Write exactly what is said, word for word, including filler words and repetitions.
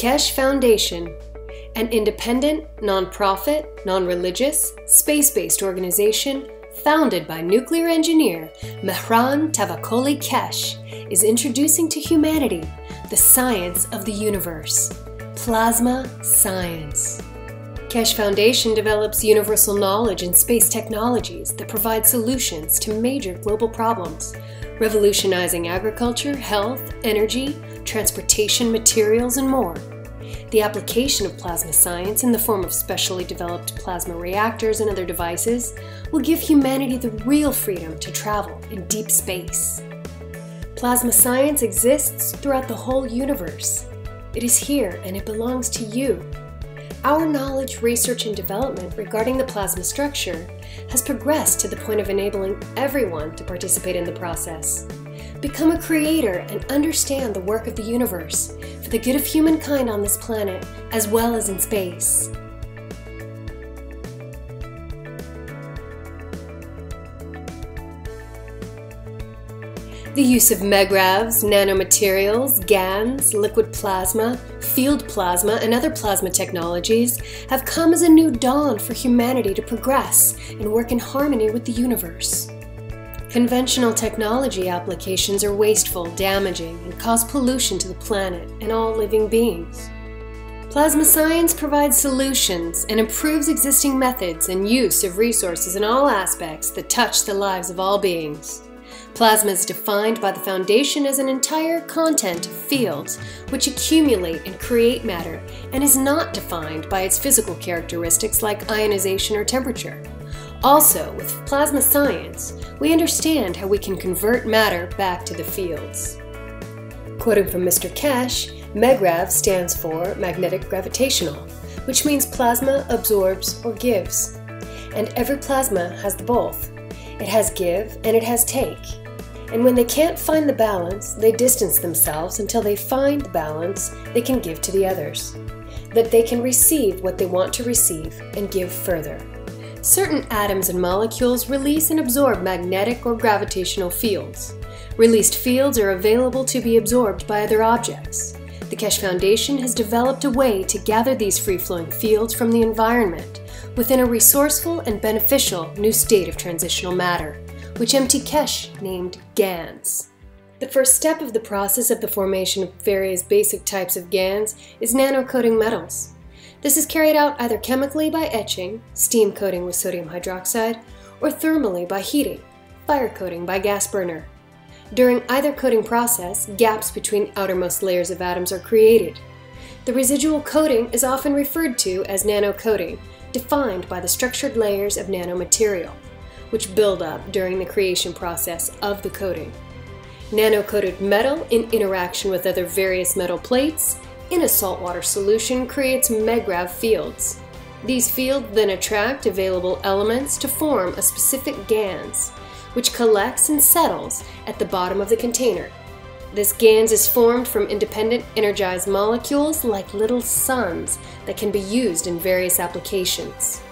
Keshe Foundation, an independent, non-profit, non-religious, space-based organization founded by nuclear engineer Mehran Tavakoli Keshe, is introducing to humanity the science of the universe, plasma science. Keshe Foundation develops universal knowledge and space technologies that provide solutions to major global problems, revolutionizing agriculture, health, energy, transportation, materials, and more. The application of plasma science in the form of specially developed plasma reactors and other devices will give humanity the real freedom to travel in deep space. Plasma science exists throughout the whole universe. It is here and it belongs to you. Our knowledge, research, and development regarding the plasma structure has progressed to the point of enabling everyone to participate in the process. Become a creator and understand the work of the universe for the good of humankind on this planet as well as in space. The use of megravs, nanomaterials, GANs, liquid plasma, field plasma, and other plasma technologies have come as a new dawn for humanity to progress and work in harmony with the universe. Conventional technology applications are wasteful, damaging, and cause pollution to the planet and all living beings. Plasma science provides solutions and improves existing methods and use of resources in all aspects that touch the lives of all beings. Plasma is defined by the Foundation as an entire content of fields which accumulate and create matter and is not defined by its physical characteristics like ionization or temperature. Also, with plasma science, we understand how we can convert matter back to the fields. Quoting from Mister Keshe, MEGRAV stands for magnetic gravitational, which means plasma absorbs or gives. And every plasma has the both. It has give and it has take. And when they can't find the balance, they distance themselves until they find the balance they can give to the others. That they can receive what they want to receive and give further. Certain atoms and molecules release and absorb magnetic or gravitational fields. Released fields are available to be absorbed by other objects. The Keshe Foundation has developed a way to gather these free-flowing fields from the environment within a resourceful and beneficial new state of transitional matter, which M T Keshe named GANs. The first step of the process of the formation of various basic types of GANs is nanocoating metals. This is carried out either chemically by etching, steam coating with sodium hydroxide, or thermally by heating, fire coating by gas burner. During either coating process, gaps between outermost layers of atoms are created. The residual coating is often referred to as nanocoating, defined by the structured layers of nanomaterial, which build up during the creation process of the coating. Nano-coated metal in interaction with other various metal plates in a saltwater solution creates MEGRAV fields. These fields then attract available elements to form a specific GANs, which collects and settles at the bottom of the container. This GANs is formed from independent energized molecules like little suns that can be used in various applications.